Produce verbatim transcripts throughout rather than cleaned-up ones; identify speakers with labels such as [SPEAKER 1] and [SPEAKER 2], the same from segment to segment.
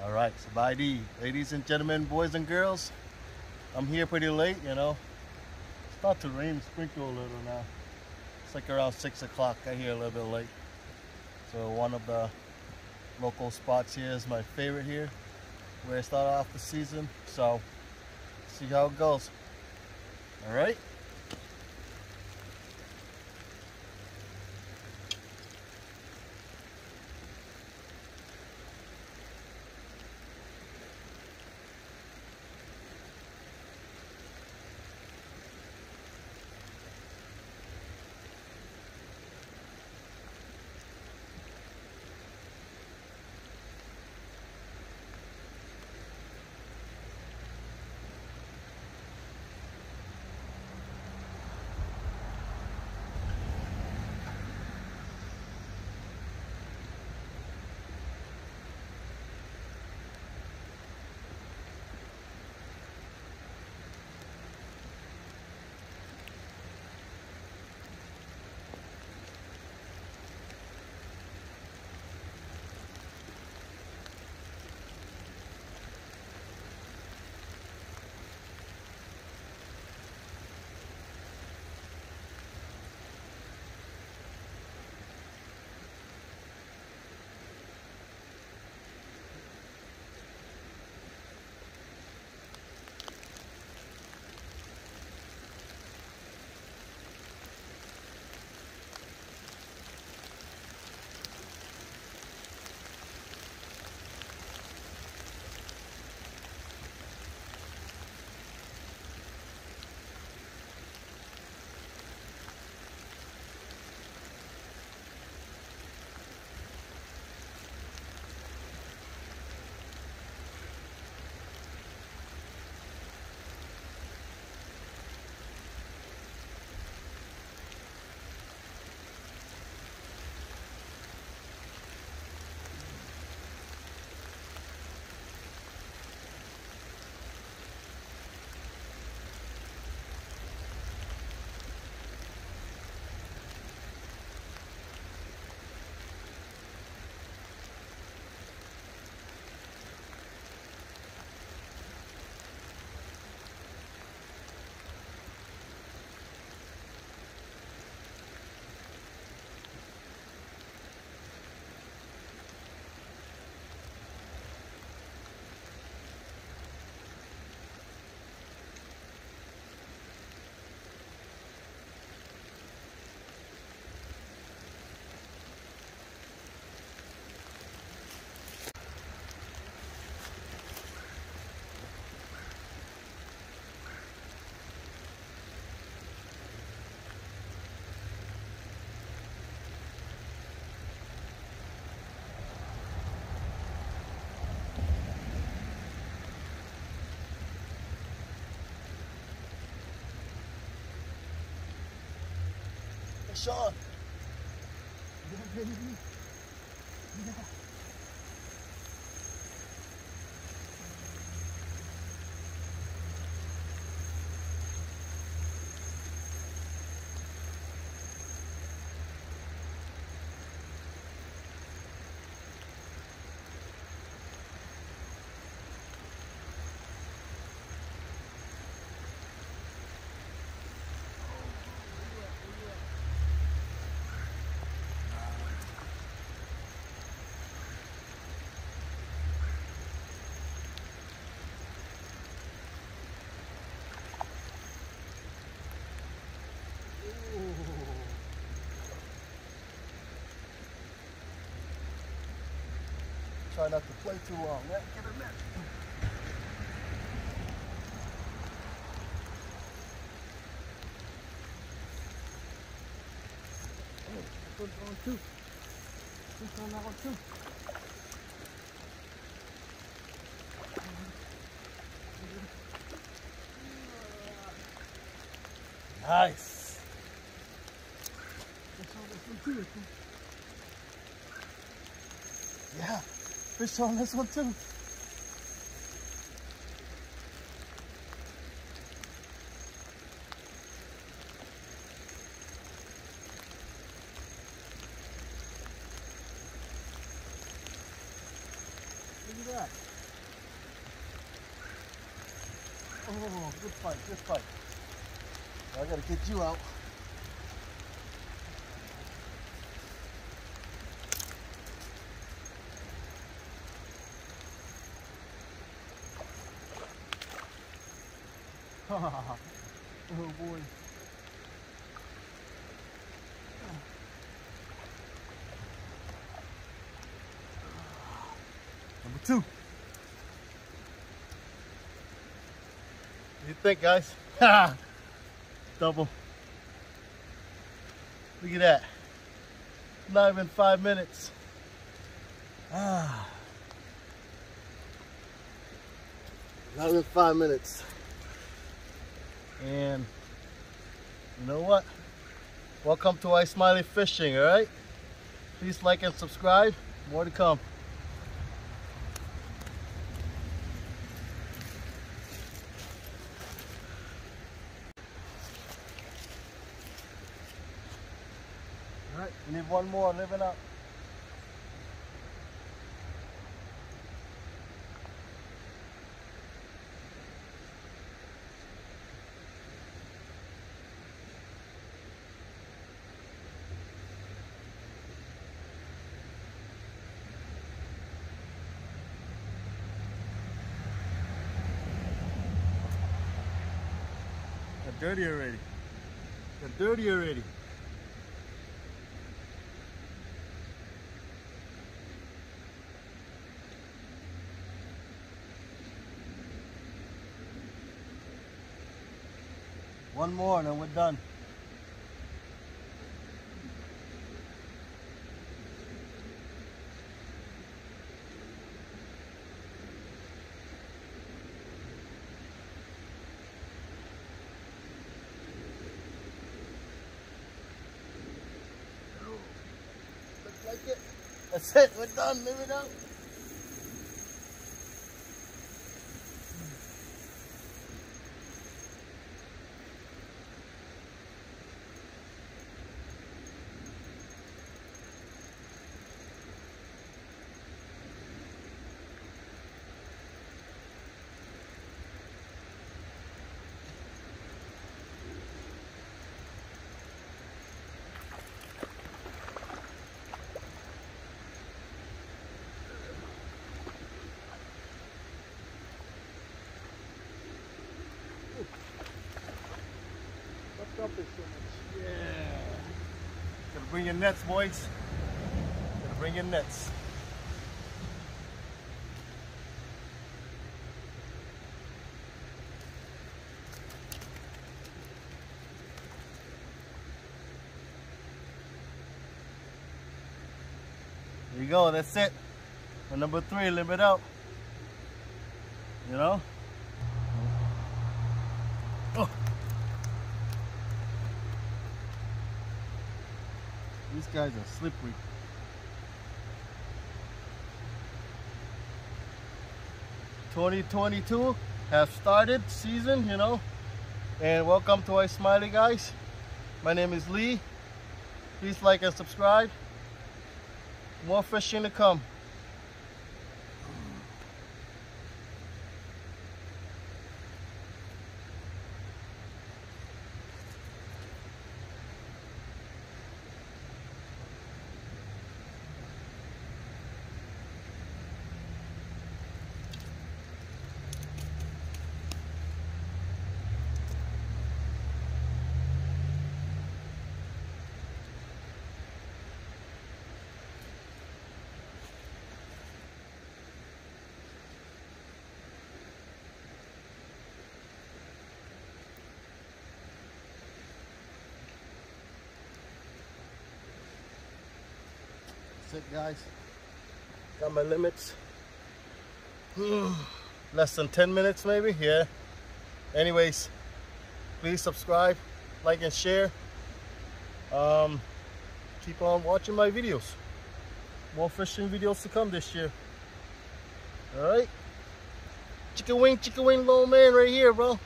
[SPEAKER 1] All right, Sabaidi, ladies and gentlemen, boys and girls. I'm here pretty late, you know. It's about to rain, sprinkle a little now. It's like around six o'clock. I here a little bit late. So one of the local spots here is my favorite here, where I start off the season. So see how it goes. All right. Sean. Try not to play too long, man. Get a net. Oh, good on too. Good on that one too. Nice. Fish on this one too. Yeah, fish on this one too. Look at that. Oh, good fight, good fight. I gotta get you out. Oh boy. Number two. What do you think, guys? Double. Look at that. Not even five minutes. Ah. Not even five minutes. And you know what? Welcome to iSmiley Fishing, alright? Please like and subscribe. More to come. Alright, we need one more, living up. They're dirty already. They're dirty already. One more and then we're done. Looks like it. That's it. We're done. Leave it out. Up there so much. Yeah. Gotta bring your nets, boys. Gotta bring your nets. There you go, that's it. And number three, limit out. You know? Oh. These guys are slippery. twenty twenty-two have started season, you know. And welcome to iSmiley, guys. My name is Lee. Please like and subscribe. More fishing to come. That's it, guys. Got my limits. Less than ten minutes maybe, yeah. Anyways, please subscribe, like and share. Um, keep on watching my videos. More fishing videos to come this year. Alright. Chicken wing, chicken wing, little man right here, bro.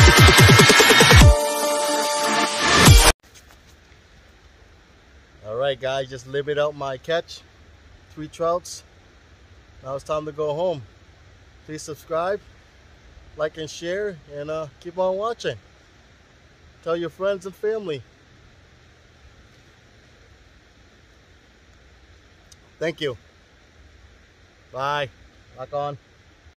[SPEAKER 1] Alright right, guys, just limited out my catch. Three trouts. Now it's time to go home. Please subscribe, like and share, and uh, keep on watching. Tell your friends and family. Thank you. Bye. Back on.